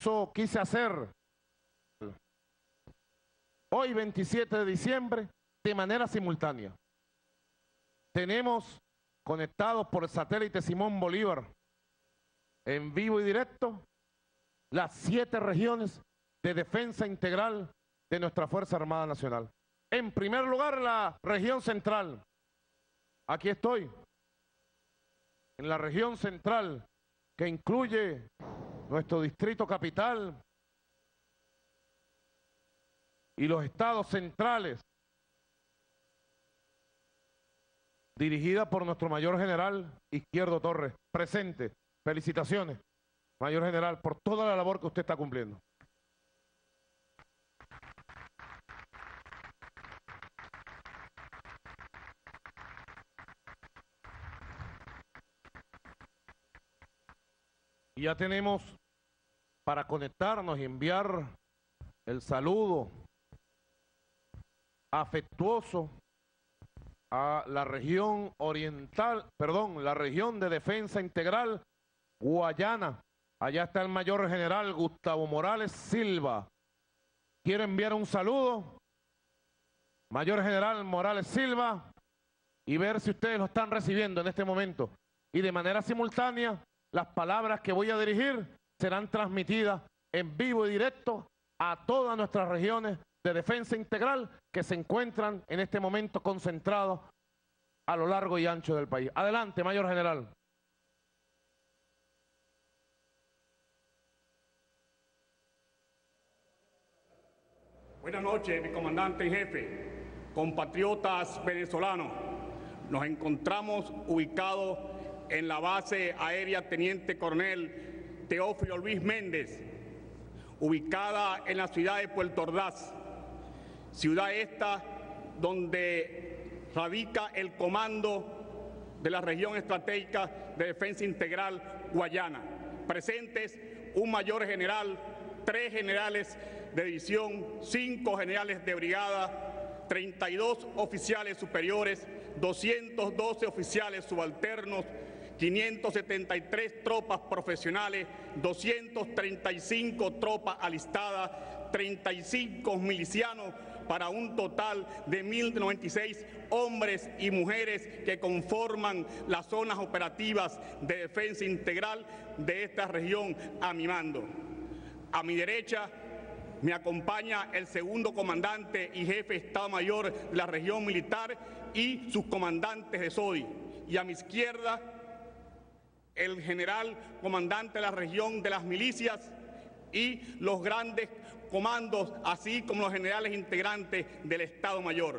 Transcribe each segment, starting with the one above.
Eso quise hacer hoy, 27 de diciembre, de manera simultánea. Tenemos conectados por el satélite Simón Bolívar, en vivo y directo, las 7 regiones de defensa integral de nuestra Fuerza Armada Nacional. En primer lugar, la región central. Aquí estoy, en la región central, que incluye nuestro distrito capital y los estados centrales, dirigida por nuestro mayor general Izquierdo Torres, presente. Felicitaciones, mayor general, por toda la labor que usted está cumpliendo. Y ya tenemos para conectarnos y enviar el saludo afectuoso a la región oriental, la región de defensa integral Guayana. Allá está el mayor general Gustavo Morales Silva. Quiero enviar un saludo, mayor general Morales Silva, y ver si ustedes lo están recibiendo en este momento. Y de manera simultánea, las palabras que voy a dirigir serán transmitidas en vivo y directo a todas nuestras regiones de defensa integral que se encuentran en este momento concentrados a lo largo y ancho del país. Adelante, mayor general. Buenas noches, mi comandante en jefe, compatriotas venezolanos. Nos encontramos ubicados en la base aérea Teniente Coronel Teófilo Luis Méndez, ubicada en la ciudad de Puerto Ordaz, ciudad esta donde radica el comando de la región estratégica de defensa integral Guayana. Presentes un mayor general, 3 generales de división, 5 generales de brigada, 32 oficiales superiores, 212 oficiales subalternos, 573 tropas profesionales, 235 tropas alistadas, 35 milicianos, para un total de 1.096 hombres y mujeres que conforman las zonas operativas de defensa integral de esta región a mi mando. A mi derecha me acompaña el segundo comandante y jefe de Estado Mayor de la región militar y sus comandantes de SODI. Y a mi izquierda, el general comandante de la región de las milicias y los grandes comandos, así como los generales integrantes del Estado Mayor.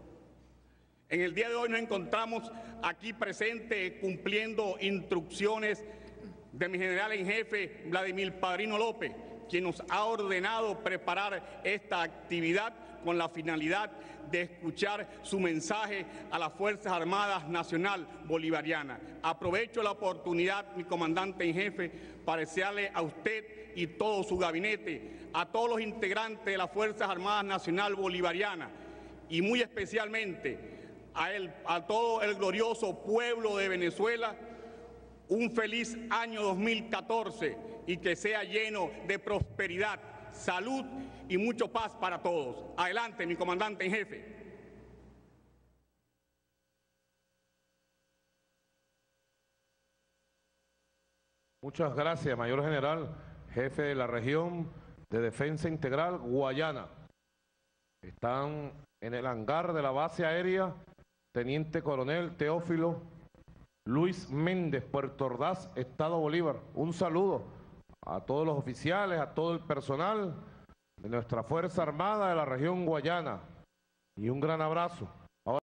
En el día de hoy nos encontramos aquí presentes cumpliendo instrucciones de mi general en jefe, Vladimir Padrino López, quien nos ha ordenado preparar esta actividad con la finalidad de escuchar su mensaje a las Fuerzas Armadas Nacional Bolivariana. Aprovecho la oportunidad, mi comandante en jefe, para desearle a usted y todo su gabinete, a todos los integrantes de las Fuerzas Armadas Nacional Bolivariana y muy especialmente a todo el glorioso pueblo de Venezuela, un feliz año 2014 y que sea lleno de prosperidad, salud y mucho paz para todos. Adelante, mi comandante en jefe. Muchas gracias, mayor general, jefe de la región de defensa integral Guayana. Están en el hangar de la base aérea Teniente Coronel Teófilo Luis Méndez, Puerto Ordaz, Estado Bolívar. Un saludo a todos los oficiales, a todo el personal de nuestra Fuerza Armada de la región Guayana y un gran abrazo